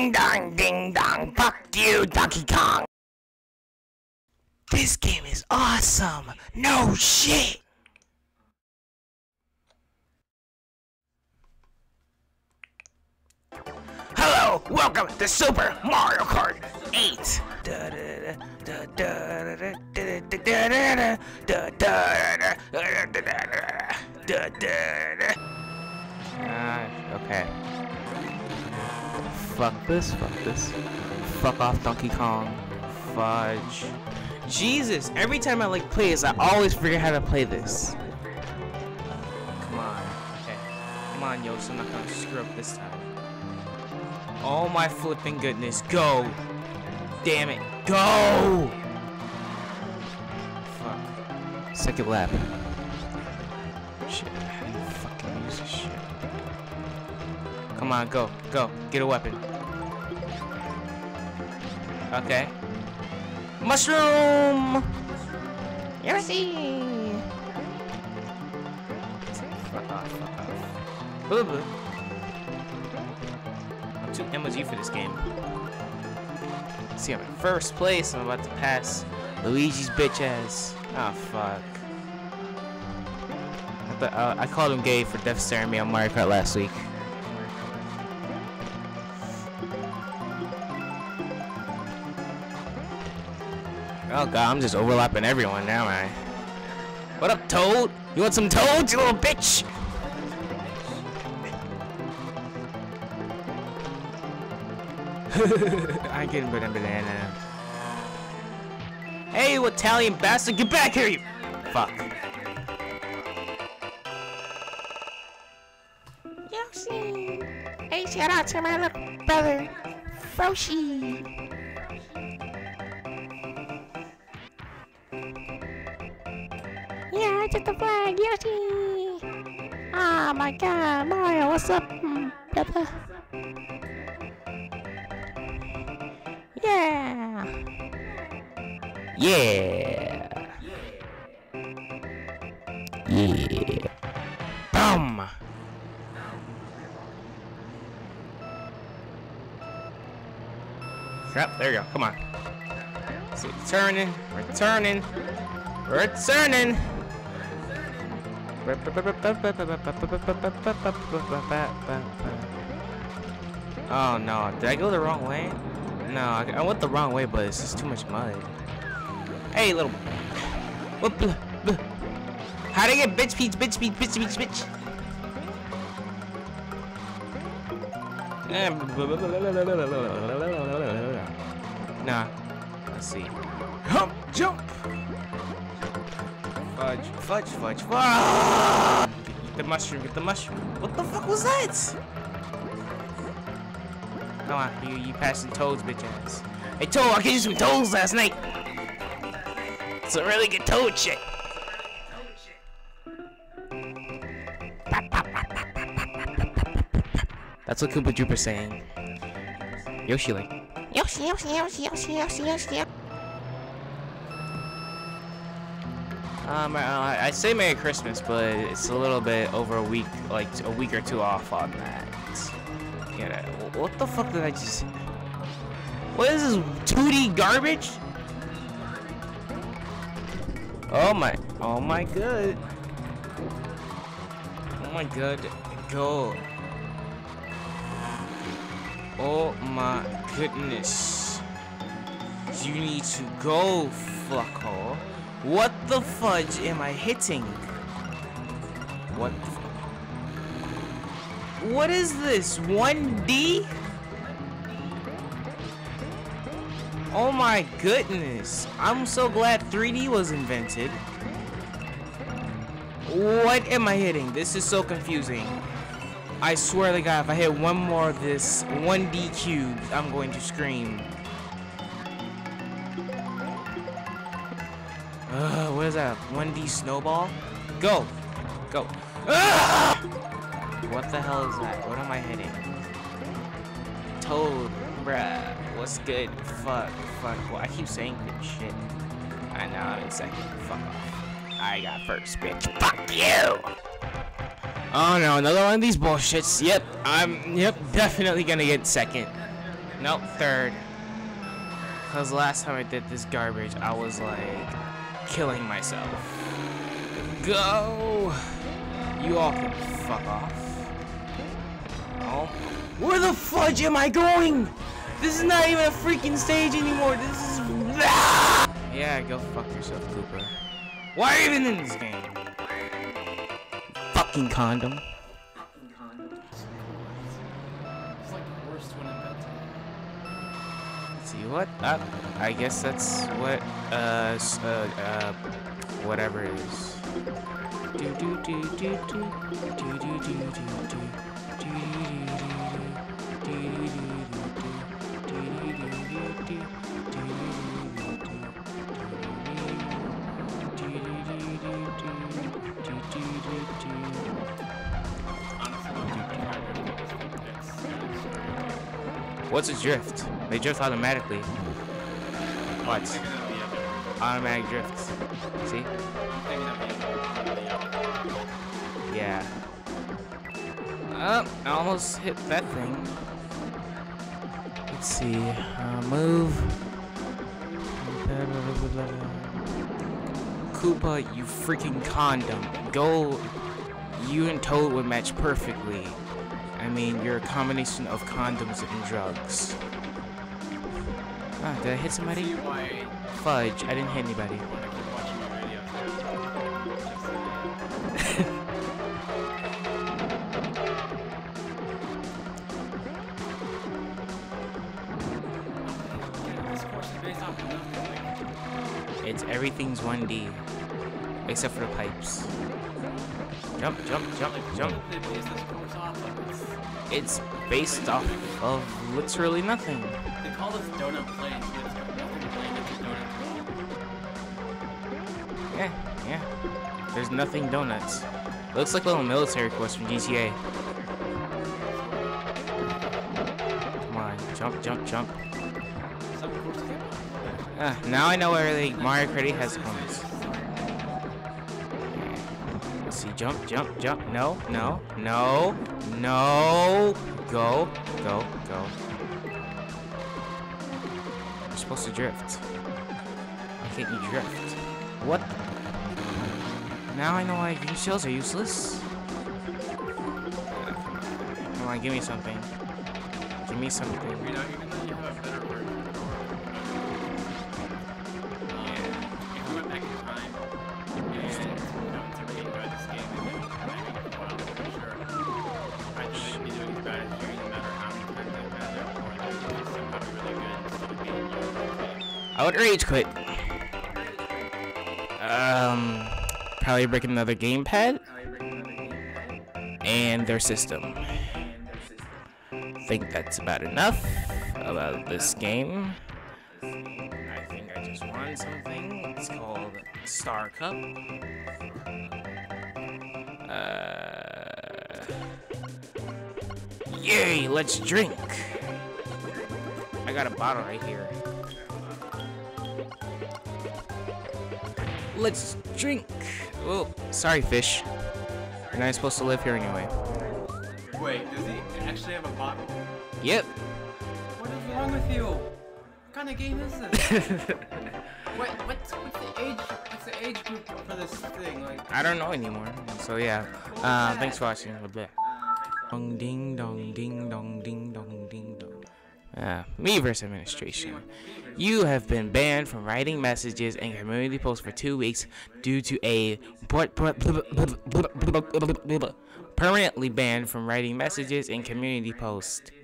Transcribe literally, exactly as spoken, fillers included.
Ding dong, ding dong, fuck you, Donkey Kong. This game is awesome. No shit. Hello, welcome to Super Mario Kart eight. Uh, okay. Fuck this, fuck this. Fuck off, Donkey Kong. Fudge. Jesus, every time I like play this, I always forget how to play this. Come on. Okay. Come on, Yoshi, I'm not gonna screw up this time. Oh my flipping goodness, go! Damn it, go! Fuck. Second lap. Shit, how do you fucking use this shit? Come on, go, go, get a weapon. Okay. Mushroom! Yoshi! Fuck off, fuck off. Boo boo. I'm too M O G for this game. See, I'm in first place. I'm about to pass Luigi's bitch ass. Oh, fuck. I, th uh, I called him gay for death staring me on Mario Kart last week. Oh god, I'm just overlapping everyone now, man. What up, Toad? You want some Toads, you little bitch? I ain't getting banana banana. Hey, you Italian bastard, get back here, you fuck. Yoshi! Hey, shout out to my little brother, Froshi! Yeah, I took the flag, Yoshi! Oh my god, Mario, what's up, brother? Yeah! Yeah! Yeah! Boom! Yep, there you go, come on. See, turning, we're turning, we're turning! Oh no, did I go the wrong way? No, I, I went the wrong way, but it's just too much mud. Hey, little. How'd I get bitch peach, bitch peach, bitch peach, bitch? Nah. Let's see. Hump, jump. Fudge, fudge, fudge, fudge. Get the mushroom, get the mushroom. What the fuck was that? Come on, you, you passing Toads, bitch ass. Hey, Toad, I gave you some Toads last night. It's a really good Toad shit. That's what Koopa Trooper's saying. Yoshi like. Yoshi, Yoshi, Yoshi, Yoshi, Yoshi, Yoshi. Um, I, I say Merry Christmas, but it's a little bit over a week, like a week or two off on that. Yeah, what the fuck did I just... What is this, two D garbage? Oh my, oh my god. Oh my god, go. Oh my goodness. You need to go, fuckhole. What the fudge am I hitting? What the What is this? one D? Oh my goodness. I'm so glad three D was invented. What am I hitting? This is so confusing. I swear to God, if I hit one more of this one D cube, I'm going to scream. Uh, what is that? one D snowball? Go! Go! Ah! What the hell is that? What am I hitting? Toad, bruh. What's good? Fuck, fuck. Well, I keep saying good shit. I know, I'm in second. Fuck off. I got first, bitch. Fuck you! Oh no, another one of these bullshits. Yep, I'm, yep, definitely gonna get second. Nope, third. Cause last time I did this garbage, I was like killing myself. Go! You all can fuck off. Oh, where the fudge am I going? This is not even a freaking stage anymore. This is. Yeah, go fuck yourself, Cooper. Why are you even in this game? Fucking condom. It's like the worst one invented. Let's see what? Uh, I guess that's what. Uh, s- uh, uh, whatever it is. Do do do do do do do do do do What's a drift? They drift automatically. What? Automatic drifts. See? Yeah. Oh, I almost hit that thing. Let's see. Uh, move. Koopa, you freaking condom. Go. You and Toad would match perfectly. I mean, you're a combination of condoms and drugs. Ah, did I hit somebody? See why Fudge, I didn't hit anybody. I want to keep watching my videos. This course is based off of nothing. It's everything's one D. Except for the pipes. Jump, jump, jump, jump. What did they base this course off of? It's, It's based off of literally nothing. they call this donut plains, but it's got nothing plain. It's a donut plain. Yeah, yeah. There's nothing donuts. Looks like a little military course from G T A. Come on, jump, jump, jump. Some courses Ah, now I know where the Mario Kart eight has cones. Let's see, jump, jump, jump. No, no, no, no. Go, go, go. You're supposed to drift. Why can't you drift? What? Now I know why green shells are useless. Come on, give me something. Give me something. You know, even though you have a better version of the um, if you went back in time and you know, to really enjoy this game, and then I mean, well, for sure, I think they'd be doing as bad as you, no matter how many times they've had their or they'd somehow be really good and still be in your game. I would rage quit. Um, probably break another gamepad and their system. Think that's about enough about this game. I think I just won something. It's called Star Cup. Uh, yay! Let's drink. I got a bottle right here. Let's drink. Oh, sorry, fish. You're not supposed to live here anyway. Wait, does he actually have a bottle? Yep. What is wrong with you? What kind of game is this? what, what's, what's the age? What's the age group for this thing? Like, I don't know anymore. So yeah. Uh, thanks for watching. Blah. Dong ding dong ding dong ding dong ding dong. Uh, Miiverse administration. You have been banned from writing messages and community posts for two weeks due to a permanently banned from writing messages and community posts